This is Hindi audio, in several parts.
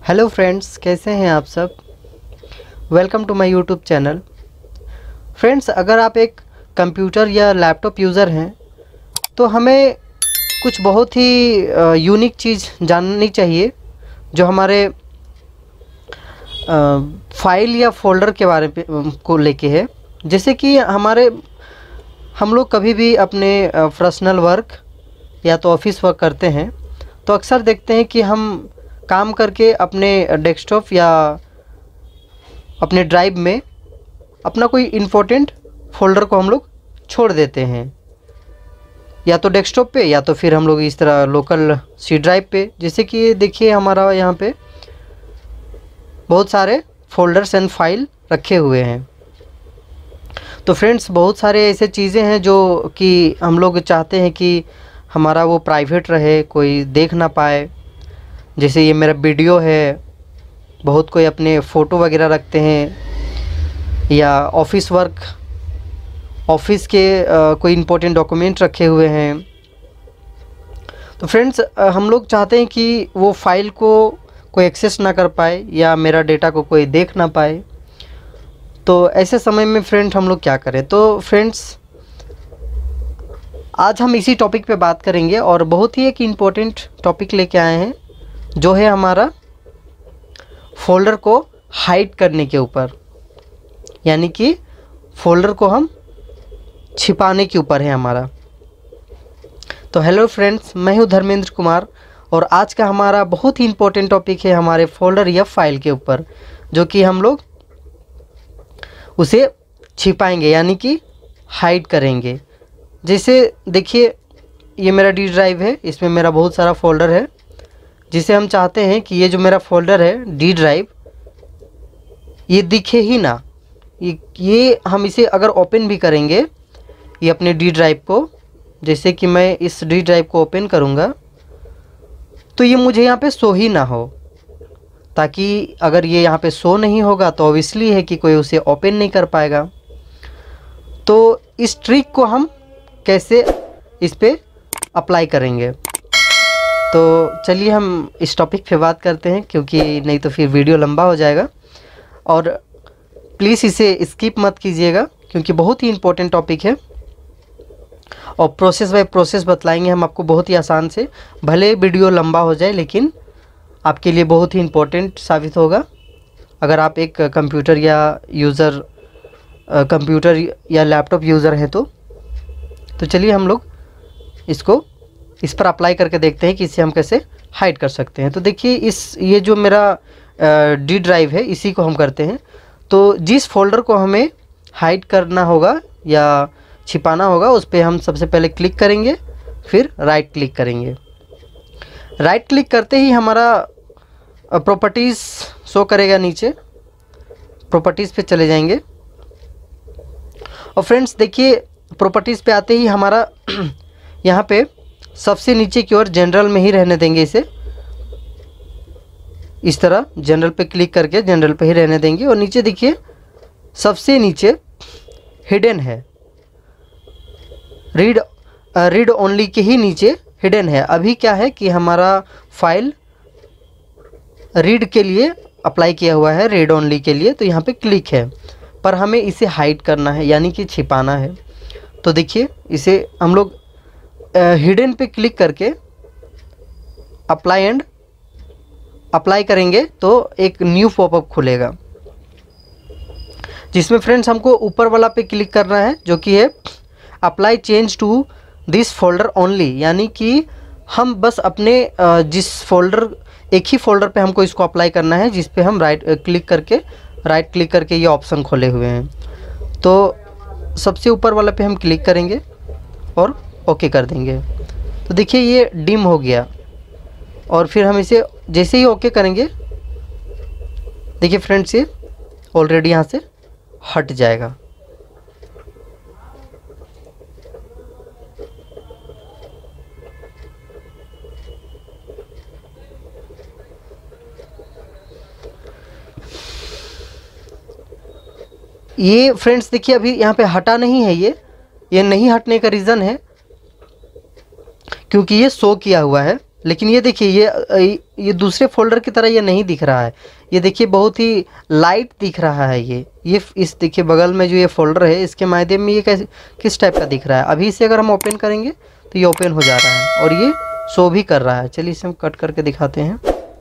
हेलो फ्रेंड्स, कैसे हैं आप सब। Welcome to my YouTube channel. Friends, अगर आप एक कंप्यूटर या लैपटॉप यूज़र हैं तो हमें कुछ बहुत ही यूनिक चीज़ जाननी चाहिए जो हमारे फाइल या फोल्डर के बारे में को लेके है। जैसे कि हम लोग कभी भी अपने पर्सनल वर्क या तो ऑफिस वर्क करते हैं तो अक्सर देखते हैं कि हम काम करके अपने डेस्कटॉप या अपने ड्राइव में अपना कोई इम्पोर्टेंट फोल्डर को हम लोग छोड़ देते हैं, या तो डेस्कटॉप पे या तो फिर हम लोग इस तरह लोकल सी ड्राइव पे। जैसे कि देखिए हमारा यहाँ पे बहुत सारे फोल्डर्स एंड फाइल रखे हुए हैं। तो फ्रेंड्स, बहुत सारे ऐसे चीज़ें हैं जो कि हम लोग चाहते हैं कि हमारा वो प्राइवेट रहे, कोई देख ना पाए। जैसे ये मेरा वीडियो है, बहुत कोई अपने फ़ोटो वगैरह रखते हैं, या ऑफिस वर्क, ऑफिस के कोई इम्पोर्टेंट डॉक्यूमेंट रखे हुए हैं। तो फ्रेंड्स, हम लोग चाहते हैं कि वो फाइल को कोई एक्सेस ना कर पाए या मेरा डेटा को कोई देख ना पाए। तो ऐसे समय में फ्रेंड्स हम लोग क्या करें। तो फ्रेंड्स, आज हम इसी टॉपिक पे बात करेंगे और बहुत ही एक इम्पोर्टेंट टॉपिक लेके आए हैं जो है हमारा फोल्डर को हाइड करने के ऊपर, यानी कि फोल्डर को हम छिपाने के ऊपर है हमारा। तो हेलो फ्रेंड्स, मैं हूं धर्मेंद्र कुमार और आज का हमारा बहुत ही इम्पोर्टेंट टॉपिक है हमारे फोल्डर या फाइल के ऊपर, जो कि हम लोग उसे छिपाएंगे यानी कि हाइड करेंगे। जैसे देखिए, ये मेरा डी ड्राइव है, इसमें मेरा बहुत सारा फोल्डर है, जिसे हम चाहते हैं कि ये जो मेरा फोल्डर है डी ड्राइव, ये दिखे ही ना। ये हम इसे अगर ओपन भी करेंगे, ये अपने डी ड्राइव को, जैसे कि मैं इस डी ड्राइव को ओपन करूँगा तो ये मुझे यहाँ पे शो ही ना हो, ताकि अगर ये यहाँ पे शो नहीं होगा तो ऑब्वियसली है कि कोई उसे ओपन नहीं कर पाएगा। तो इस ट्रिक को हम कैसे इस पे अप्लाई करेंगे, तो चलिए हम इस टॉपिक पे बात करते हैं, क्योंकि नहीं तो फिर वीडियो लंबा हो जाएगा। और प्लीज़ इसे स्किप मत कीजिएगा, क्योंकि बहुत ही इम्पोर्टेंट टॉपिक है और प्रोसेस बाय प्रोसेस बतलाएंगे हम आपको बहुत ही आसान से। भले वीडियो लंबा हो जाए लेकिन आपके लिए बहुत ही इम्पोर्टेंट साबित होगा अगर आप एक कंप्यूटर या लैपटॉप यूज़र हैं तो चलिए हम लोग इस पर अप्लाई करके देखते हैं कि इसे हम कैसे हाइड कर सकते हैं। तो देखिए, ये जो मेरा डी ड्राइव है, इसी को हम करते हैं। तो जिस फोल्डर को हमें हाइड करना होगा या छिपाना होगा, उस पर हम सबसे पहले क्लिक करेंगे, फिर राइट क्लिक करेंगे। राइट क्लिक करते ही हमारा प्रॉपर्टीज़ शो करेगा नीचे। प्रॉपर्टीज़ पे चले जाएंगे और फ्रेंड्स देखिए, प्रॉपर्टीज़ पे आते ही हमारा यहाँ पे सबसे नीचे की ओर जनरल में ही रहने देंगे इसे। इस तरह जनरल पे क्लिक करके जनरल पे ही रहने देंगे। और नीचे देखिए, सबसे नीचे हिडन है, रीड ओनली के ही नीचे हिडन है। अभी क्या है कि हमारा फाइल रीड के लिए अप्लाई किया हुआ है, रीड ओनली के लिए, तो यहाँ पे क्लिक है, पर हमें इसे हाइड करना है यानी कि छिपाना है। तो देखिए, इसे हम लोग हिडन पे क्लिक करके अप्लाई करेंगे तो एक न्यू पॉपअप खुलेगा, जिसमें फ्रेंड्स हमको ऊपर वाला पे क्लिक करना है, जो कि है apply change to this folder only, यानी कि हम बस अपने एक ही फोल्डर पे हमको इसको अप्लाई करना है, जिस पे हम राइट क्लिक करके ये ऑप्शन खोले हुए हैं। तो सबसे ऊपर वाला पे हम क्लिक करेंगे और ओके कर देंगे। तो देखिए, ये डिम हो गया और फिर हम इसे जैसे ही ओके करेंगे, देखिए फ्रेंड्स, ये ऑलरेडी यहाँ से हट जाएगा। ये फ्रेंड्स देखिए, अभी यहाँ पे हटा नहीं है। ये नहीं हटने का रीज़न है क्योंकि ये शो किया हुआ है, लेकिन ये देखिए ये दूसरे फोल्डर की तरह ये नहीं दिख रहा है। ये देखिए बहुत ही लाइट दिख रहा है ये इस देखिए बगल में जो ये फोल्डर है इसके माध्यम में ये कैसे किस टाइप का दिख रहा है। अभी इसे अगर हम ओपन करेंगे तो ये ओपन हो जा रहा है और ये शो भी कर रहा है। चलिए इसे हम कट करके दिखाते हैं।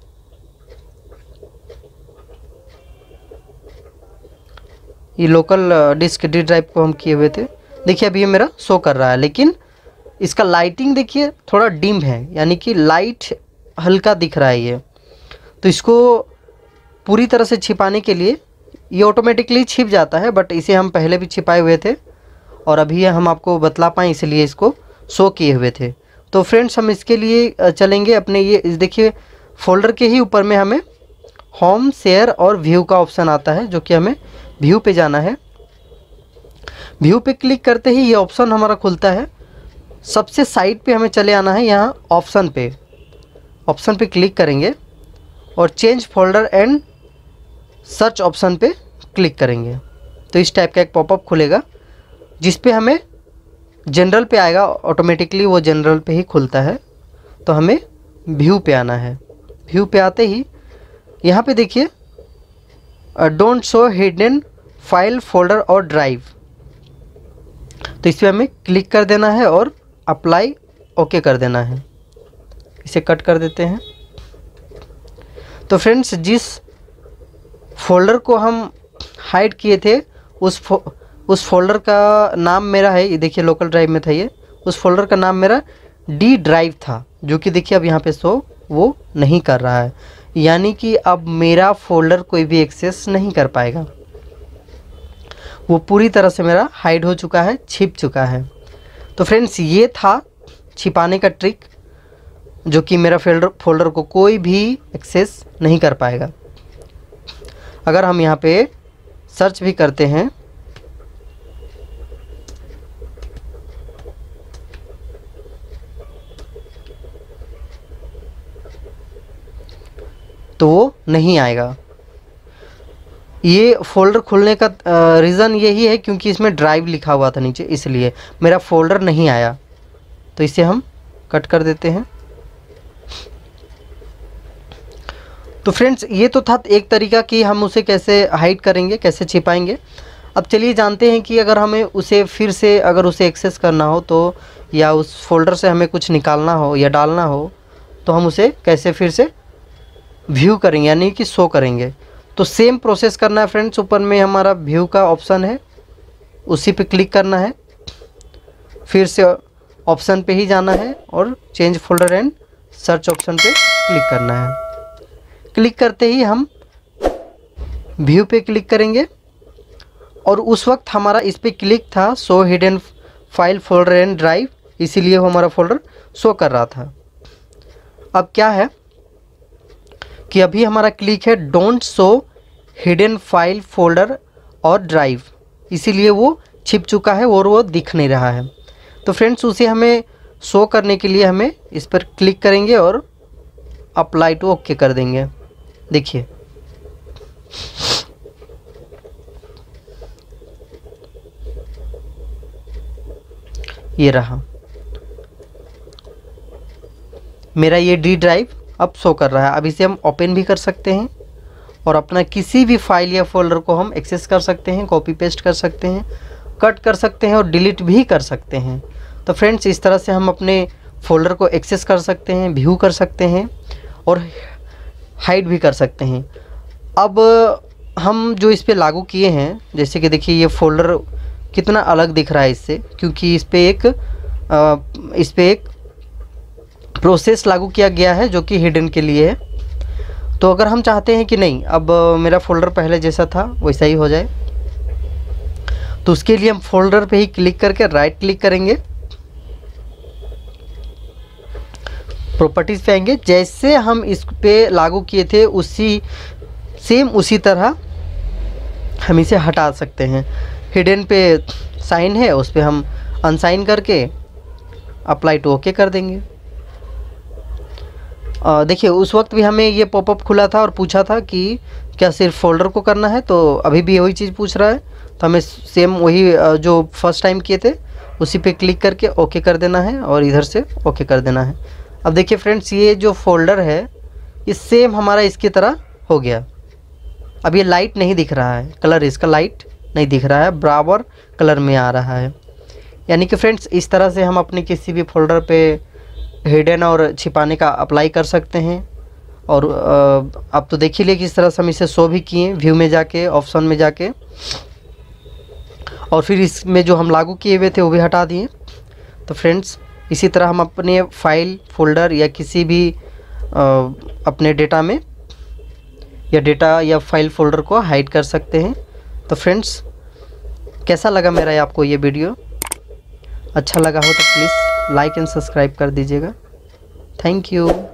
ये लोकल डिस्क डी ड्राइव को हम किए हुए थे। देखिए अभी ये मेरा शो कर रहा है, लेकिन इसका लाइटिंग देखिए थोड़ा डिम है, यानी कि लाइट हल्का दिख रहा है ये। तो इसको पूरी तरह से छिपाने के लिए ये ऑटोमेटिकली छिप जाता है, बट इसे हम पहले भी छिपाए हुए थे और अभी हम आपको बतला पाएँ इसलिए इसको शो किए हुए थे। तो फ्रेंड्स हम इसके लिए चलेंगे अपने ये देखिए फोल्डर के ही ऊपर में हमें होम, शेयर और व्यू का ऑप्शन आता है, जो कि हमें व्यू पे जाना है। व्यू पे क्लिक करते ही ये ऑप्शन हमारा खुलता है। सबसे साइड पे हमें चले आना है, यहाँ ऑप्शन पे क्लिक करेंगे और change folder and search option पे क्लिक करेंगे तो इस टाइप का एक पॉपअप खुलेगा, जिस पे हमें जनरल पे आएगा। ऑटोमेटिकली वो जनरल पे ही खुलता है। तो हमें व्यू पे आना है। व्यू पे आते ही यहाँ पे देखिए don't show hidden file, folder और ड्राइव, तो इस पर हमें क्लिक कर देना है और अप्लाई ओके कर देना है। इसे कट कर देते हैं। तो फ्रेंड्स जिस फोल्डर को हम हाइड किए थे उस फोल्डर का नाम मेरा है, ये देखिए लोकल ड्राइव में था ये, उस फोल्डर का नाम मेरा डी ड्राइव था, जो कि देखिए अब यहाँ पे शो वो नहीं कर रहा है, यानी कि अब मेरा फोल्डर कोई भी एक्सेस नहीं कर पाएगा। वो पूरी तरह से मेरा हाइड हो चुका है, छिप चुका है। तो फ्रेंड्स ये था छिपाने का ट्रिक, जो कि मेरा फोल्डर को कोई भी एक्सेस नहीं कर पाएगा। अगर हम यहाँ पे सर्च भी करते हैं तो वो नहीं आएगा। ये फोल्डर खुलने का रीज़न यही है क्योंकि इसमें ड्राइव लिखा हुआ था नीचे, इसलिए मेरा फोल्डर नहीं आया। तो इसे हम कट कर देते हैं। तो फ्रेंड्स ये तो था एक तरीका कि हम उसे कैसे हाइड करेंगे, कैसे छिपाएंगे। अब चलिए जानते हैं कि अगर हमें उसे फिर से अगर उसे एक्सेस करना हो तो, या उस फोल्डर से हमें कुछ निकालना हो या डालना हो, तो हम उसे कैसे फिर से व्यू करेंगे, यानी कि शो करेंगे। तो सेम प्रोसेस करना है फ्रेंड्स। ऊपर में हमारा व्यू का ऑप्शन है, उसी पे क्लिक करना है, फिर से ऑप्शन पे ही जाना है और change folder and search option पे क्लिक करना है। क्लिक करते ही हम व्यू पे क्लिक करेंगे और उस वक्त हमारा इस पे क्लिक था show hidden file, folder and drive, इसीलिए वो हमारा फोल्डर शो कर रहा था। अब क्या है कि अभी हमारा क्लिक है don't show hidden file, folder और ड्राइव, इसीलिए वो छिप चुका है और वो दिख नहीं रहा है। तो फ्रेंड्स उसे हमें शो करने के लिए हमें इस पर क्लिक करेंगे और अप्लाई टू ओके कर देंगे। देखिए ये रहा मेरा ये डी ड्राइव अब शो कर रहा है। अब इसे हम ओपन भी कर सकते हैं और अपना किसी भी फाइल या फोल्डर को हम एक्सेस कर सकते हैं, कॉपी पेस्ट कर सकते हैं, कट कर सकते हैं और डिलीट भी कर सकते हैं। तो फ्रेंड्स इस तरह से हम अपने फोल्डर को एक्सेस कर सकते हैं, व्यू कर सकते हैं और हाइड भी कर सकते हैं। अब हम जो इस पे लागू किए हैं, जैसे कि देखिए ये फोल्डर कितना अलग दिख रहा है इससे, क्योंकि इस पे एक प्रोसेस लागू किया गया है जो कि हिडन के लिए है। तो अगर हम चाहते हैं कि नहीं अब मेरा फोल्डर पहले जैसा था वैसा ही हो जाए, तो उसके लिए हम फोल्डर पे ही क्लिक करके राइट क्लिक करेंगे, प्रॉपर्टीज पे आएंगे। जैसे हम इस पे लागू किए थे उसी तरह हम इसे हटा सकते हैं। हिडन पे साइन है, उस पर हम अनसाइन करके अप्लाई टू ओके कर देंगे। देखिए उस वक्त भी हमें ये पॉपअप खुला था और पूछा था कि क्या सिर्फ फोल्डर को करना है, तो अभी भी वही चीज़ पूछ रहा है। तो हमें सेम वही जो फर्स्ट टाइम किए थे उसी पे क्लिक करके ओके कर देना है और इधर से ओके कर देना है। अब देखिए फ्रेंड्स, ये जो फोल्डर है ये सेम हमारा इसकी तरह हो गया। अब ये लाइट नहीं दिख रहा है, कलर इसका लाइट नहीं दिख रहा है, बराबर कलर में आ रहा है। यानी कि फ्रेंड्स इस तरह से हम अपने किसी भी फोल्डर पे हिडन और छिपाने का अप्लाई कर सकते हैं। और आप तो देख ही लिए किस तरह से हम इसे शो भी किए, व्यू में जाके, ऑप्शन में जाके, और फिर इसमें जो हम लागू किए हुए थे वो भी हटा दिए। तो फ्रेंड्स इसी तरह हम अपने फाइल फोल्डर या किसी भी अपने डेटा में या डेटा या फाइल फोल्डर को हाइड कर सकते हैं। तो फ्रेंड्स कैसा लगा मेरा आपको ये वीडियो? अच्छा लगा हो तो प्लीज़ लाइक एंड सब्सक्राइब कर दीजिएगा। Thank you.